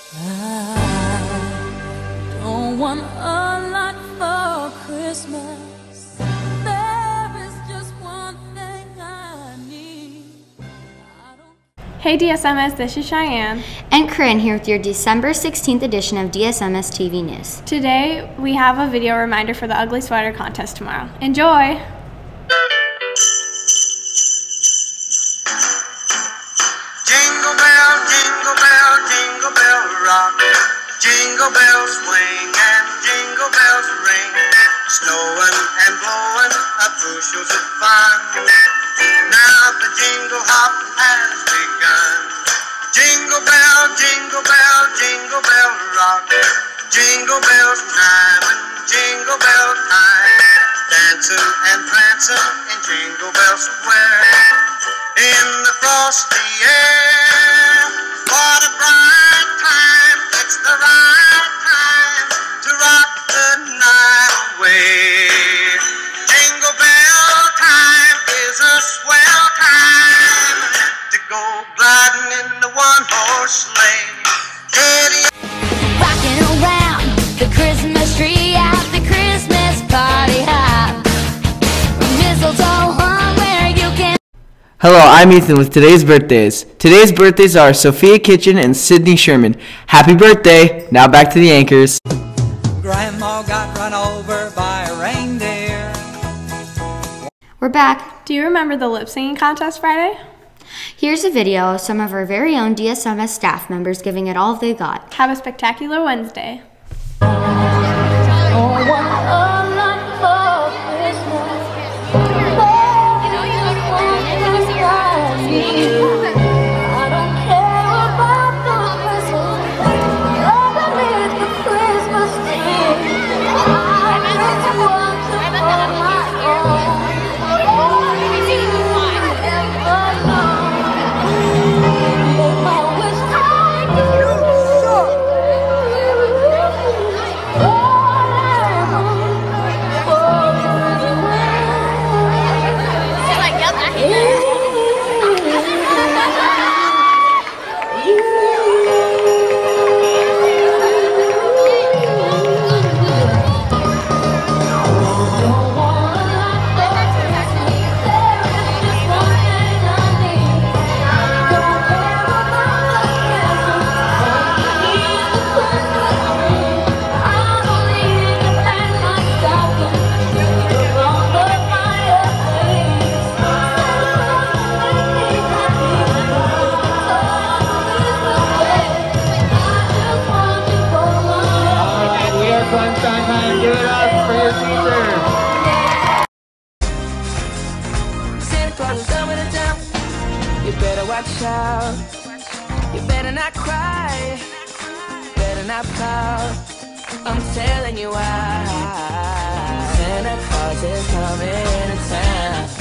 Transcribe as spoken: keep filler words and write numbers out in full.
I don't want a lot for Christmas. There is just one thing I need. I don't... Hey D S M S, this is Cheyenne. And Corinne here with your December sixteenth edition of D S M S T V News. Today we have a video reminder for the Ugly Sweater contest tomorrow. Enjoy! Jingle bell, jingle bell, jingle bell rock. Jingle bells swing and jingle bells ring. Snowing and blowing up bushels of fun. Now the jingle hop has begun. Jingle bell, jingle bell, jingle bell rock. Jingle bells chime and jingle bell time. Dancing and prancing in Jingle Bell Square. In the frosty air, what a bright time. It's the right time to rock the night away. Jingle bell time is a swell time to go gliding in the one-horse sleigh. Giddy Rocking around the Christmas tree at the Christmas party hop. Mistletoe hung where you can. Hello, I'm Ethan with today's birthdays. Today's birthdays are Sophia Kitchen and Sydney Sherman. Happy birthday! Now back to the anchors. Grandma got run over by a reindeer. We're back. Do you remember the lip singing contest Friday? Here's a video of some of our very own D S M S staff members giving it all they got. Have a spectacular Wednesday. You better watch out. You better not cry. Better not pout. I'm telling you why. Santa Claus is coming to town.